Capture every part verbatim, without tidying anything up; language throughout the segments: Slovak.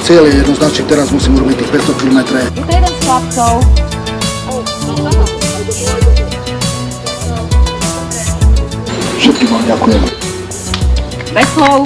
cieľ je jednoznačný, teraz musím urobiť tých päťsto kilometrov. Je to jeden z chlapcov. Všetkým vám ďakujem. Bez slov.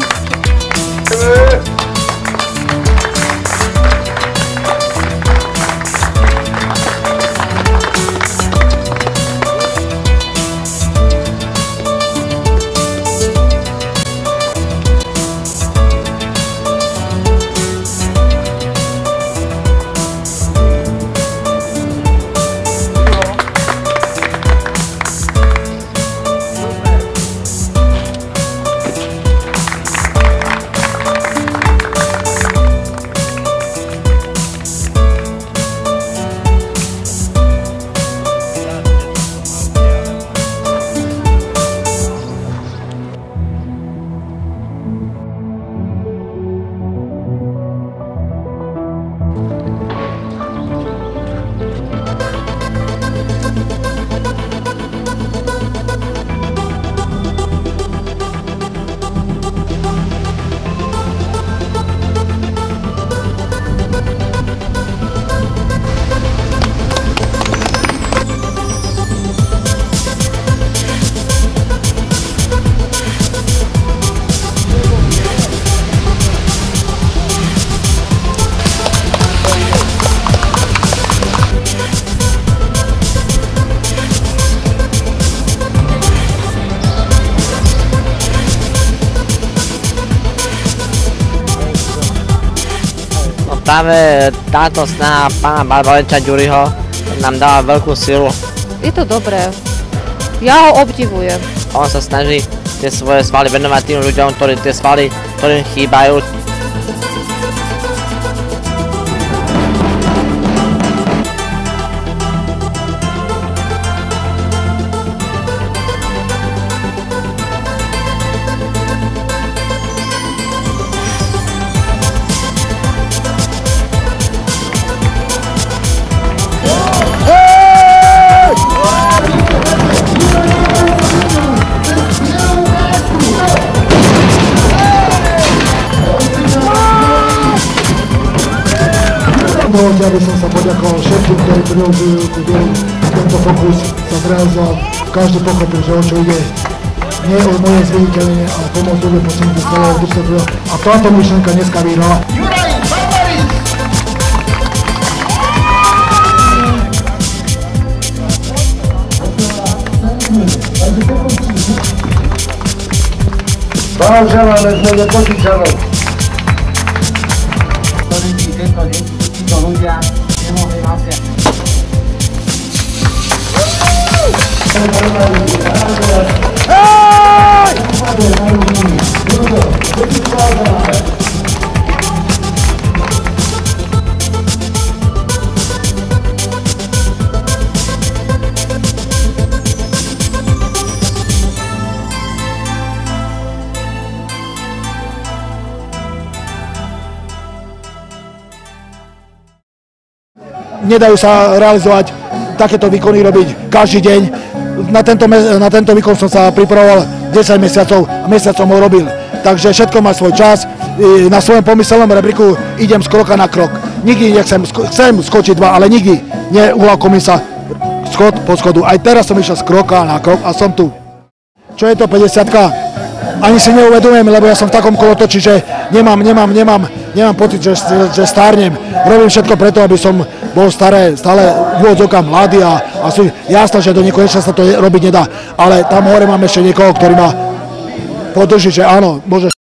Práve táto snaha pána Barbariča Ďuriho nám dáva veľkú silu. Je to dobré. Ja ho obdivujem. On sa snaží tie svoje svaly venovať tým ľuďom, ktorí tie svaly, ktorým chýbajú. Dovolte, aby som sa poďakoval všetkým, ktorí priložujú ku dielu. Tento fokus sa zrealizoval. Každý pochopil, že o čo ide. Nie o moje zviditeľnenie, ale pomoc ľuďom posunúť z celého Dubsového. A táto myšlenka dneska vyhrala. Juraj Barbarič! Blahoželáme z mene Košičanov. Tento deň títo ľudia nemohli vlastne. Nedajú sa realizovať takéto výkony robiť každý deň. Na tento, na tento výkon som sa pripravoval desať mesiacov a mesiacom ho robil. Takže všetko má svoj čas. Na svojom pomyselnom rebríku idem z kroka na krok. Nikdy nechcem, chcem skočiť dva, ale nikdy neuľakomím sa schod po schodu. Aj teraz som išiel z kroka na krok a som tu. Čo je to päťdesiatka? Ani si neuvedomujem, lebo ja som v takom kolotoči, že nemám, nemám, nemám, nemám pocit, že, že stárnem. Robím všetko preto, aby som bol staré, stále v úvodzovkách mladý a, a sú jasné, že do nekonečna sa to robiť nedá. Ale tam hore mám ešte niekoho, ktorý ma podrží, že áno, môžeš.